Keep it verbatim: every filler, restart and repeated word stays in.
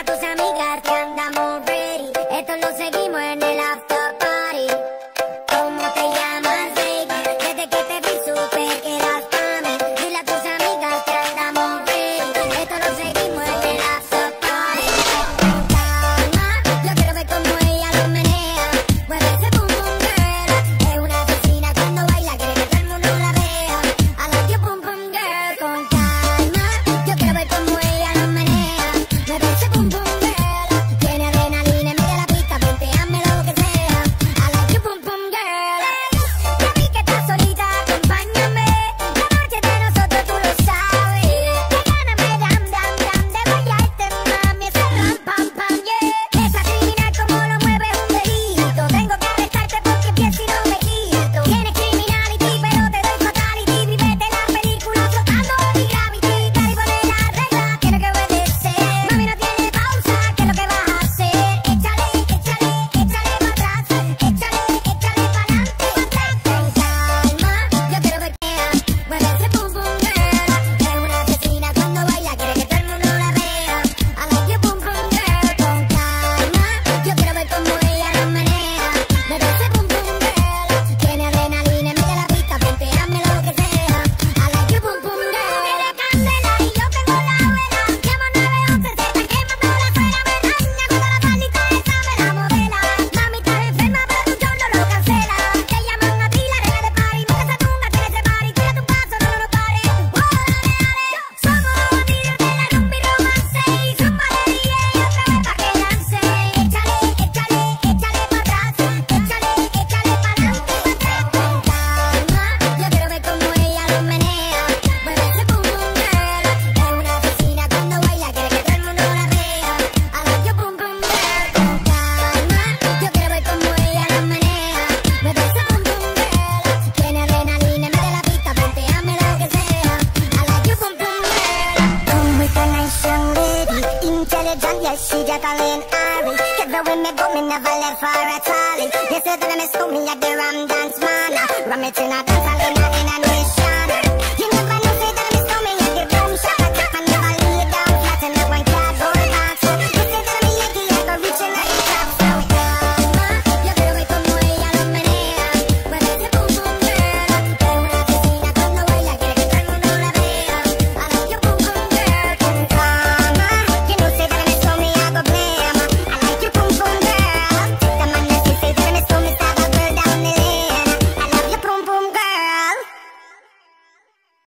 a tus amigas que andamos ready. Esto lo seguimos en el after party. ¿Cómo te llamas, baby? Desde que te vi supe que eras pa' mí. Dile a tus amigas que andamos ready. Esto lo seguimos en el after party. Con calma, yo quiero ver cómo ella lo menea. Mueve ese boom boom girl. Es una asesina cuando baila, quiere que todo el mundo la vea. I like your boom boom girl. Con calma, yo quiero ver cómo ella lo menea. Mueve ese boom boom girl. Tiene adrenalina en medio de la pista, venteame lo que sea. I like your boom boom girl. Ya vi que estás solita, acompáñame. La noche de nosotros tú lo sabes. Que ganas me dan, dan, dan de bailarte, mami. Ese ram, pam, pam, yeah. Esa criminal como lo mueve es un delito. Tengo que arrestarte porque pienso y no me quito. Tienes criminality, pero te doy fatality. Vivete la película flotando mi gravity. Caribe de la regla, tiene que obedecer. Mami, no tiene pausa, ¿qué es lo que vas a hacer? Échale, échale, échale para atrás. Échale, échale para adelante. Con calma, yo quiero ver que mueve ese boom boom girl. Es una asesina cuando baila, quiere que todo el mundo la vea. I like your boom boom girl. Con calma, yo quiero ver cómo ella lo menea. Mueve ese boom boom girl. Tiene adrenalina en medio de la pista, venteame lo que sea. I like your boom boom girl. Tú quieres candela y yo tengo la vela. Llama nueve once, se está quemando la suela. Me daña con la palita esa, me la modela. Mami, estás enferma, pero tu show no lo cancela. Te llaman a ti, la reina de party. Porque esa tunga tiene ese party. Tírate un paso, no, no, no pares. Oh, dale, dale. Somos los amigos de la rumba y romance. Y zumba de D J otra vez pa' que lance. Échale, échale, échale pa' atrás. Échale, échale pa' adelante. Con calma, yo quiero ver cómo ella lo menea. Mueve ese boom boom girl. Es una asesina cuando baila, quiere que todo el mundo la vea. I like your boom boom girl. Con calma, yo quiero ver cómo ella lo menea. Mueve ese boom boom girl. Tiene adrenalina en medio de la pista, venteame lo que sea. I like your boom boom girl. Come with a nice young lady, intelligent, yes, she just a little Ari. Everywhere me go, me never left for a trolley. Yesterday me saw me at the Ram Dance Man. Ram it in a dance hall in a in a nation.